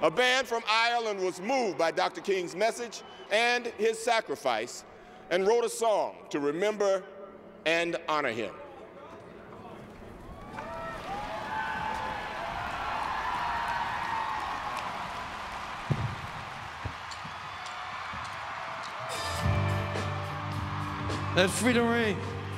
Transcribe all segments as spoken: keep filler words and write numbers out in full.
A band from Ireland was moved by Doctor King's message and his sacrifice and wrote a song to remember and honor him. Let freedom ring.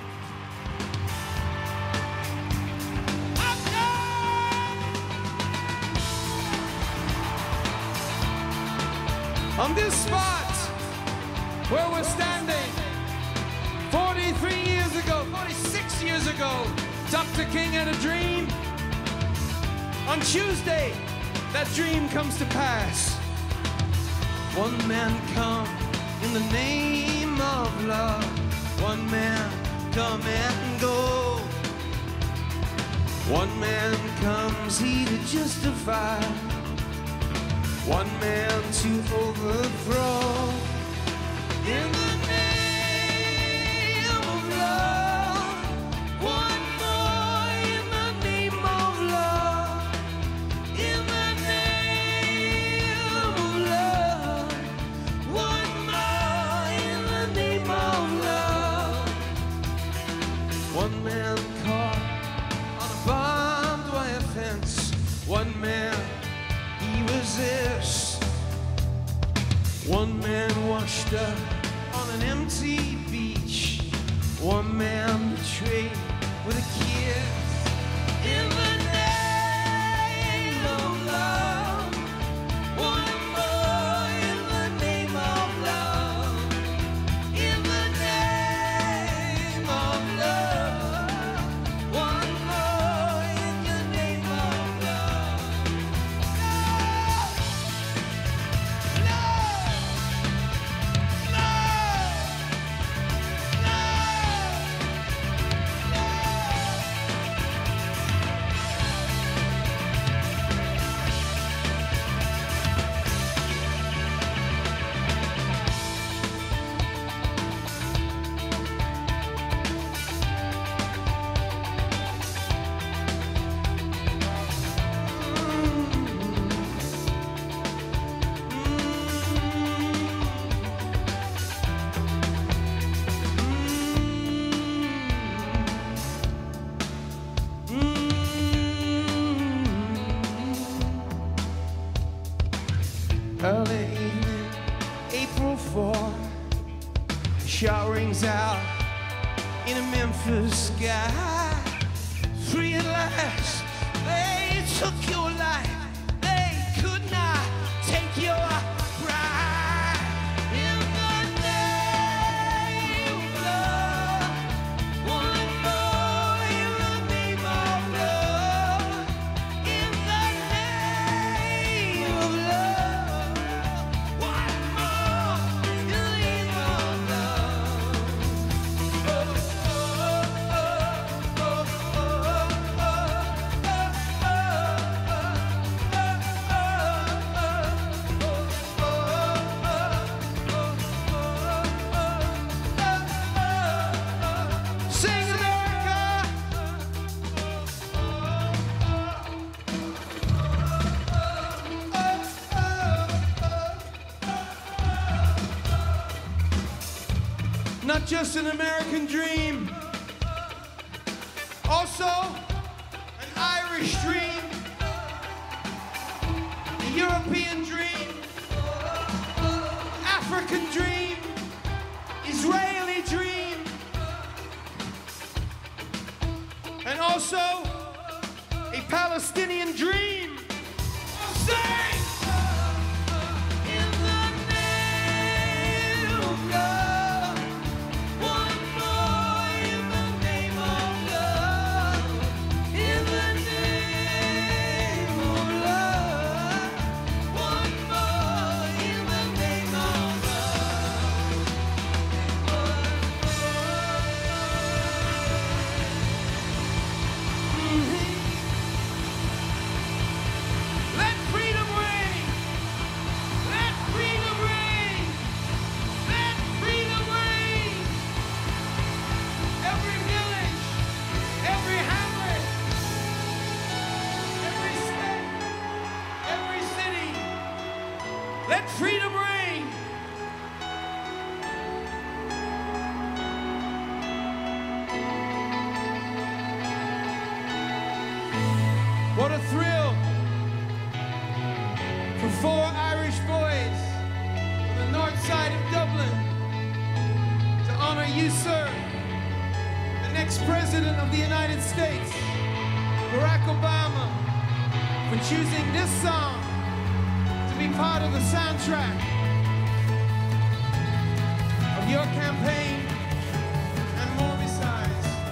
On this spot where we're standing, forty-three years ago, forty-six years ago, Doctor King had a dream. On Tuesday, that dream comes to pass. One man come in the name of love. One man come and go. One man comes, he to justify. One man to overthrow. In the name of love. One more in the name of love. In the name of love. One more in the name of love. One man caught on a barbed wire fence. One man he resists. One man washed up on an empty beach. One man betrayed with a kiss. In the name of love. One more in the name of love. In the name of love. One more in the name of love. Early evening, April fourth, shot rings out in a Memphis sky. Free at last, they took your life, they could not take your pride. In the name of love, one more in the name of love. In the name of love. One more in the name of love. Oh, oh, oh, oh, oh, oh, Sing America! Not just an American dream, also an Irish dream, a European dream, African dream, Israeli dream, and also a Palestinian dream. Sing! In the name of love. One more in the name of love. In the name of love. One more in the name of love. Let freedom reign. What a thrill for four Irish boys on the north side of Dublin to honor you, sir, the next president of the United States, Barack Obama, for choosing this song to be part of the soundtrack of your campaign and more besides.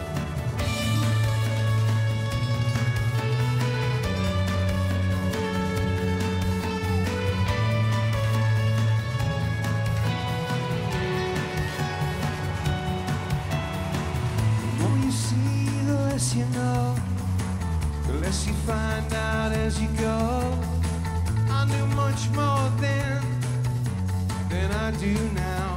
The more you see, the less you know, the less you find out as you go. I knew much more then than I do now.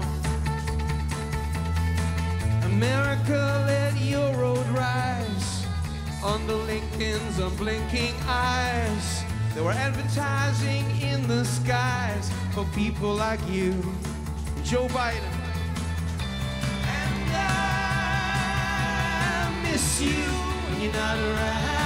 America, let your road rise under Lincoln's unblinking eyes. They were advertising in the skies for people like you, Joe Biden. And I miss you when you're not around.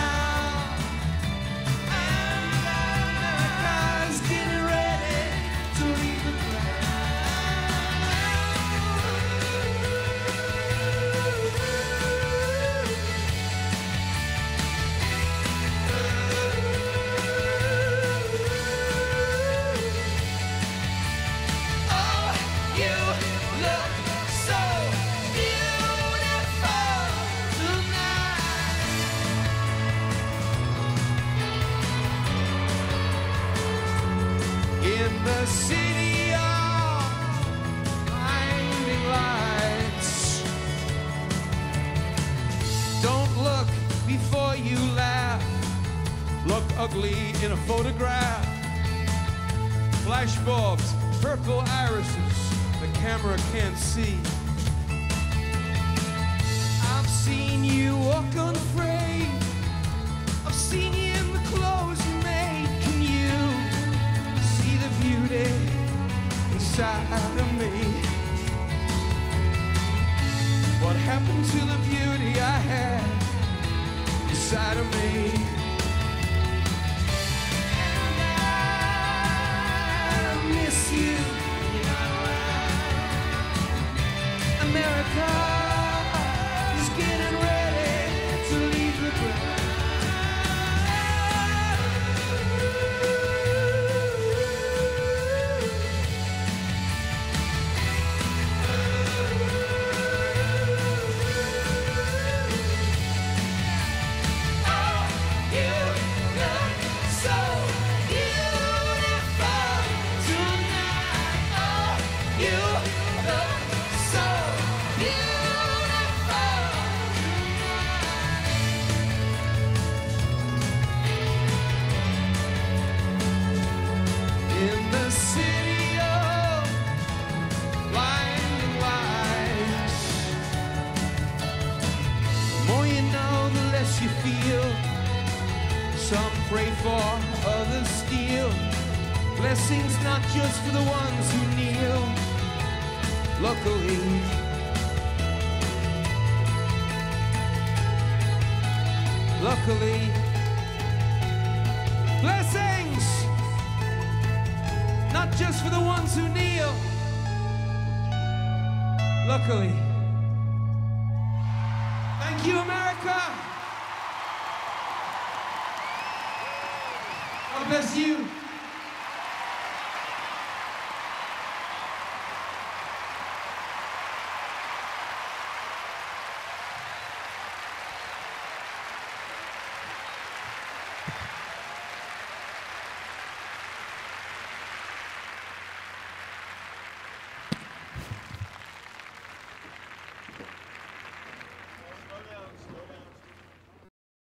The city of blinding lights. Don't look before you laugh. Look ugly in a photograph. Flashbulbs, purple irises, the camera can't see. I've seen you walk unafraid. I've seen you in the clothes you made. Can you see the beauty inside of me? What happened to the beauty I had inside of me? And I miss you when you're not around. America is getting ready to leave the ground. You feel some pray for, others steal. Blessings not just for the ones who kneel. Luckily, luckily, blessings not just for the ones who kneel. Luckily. Thank you, America. God bless you.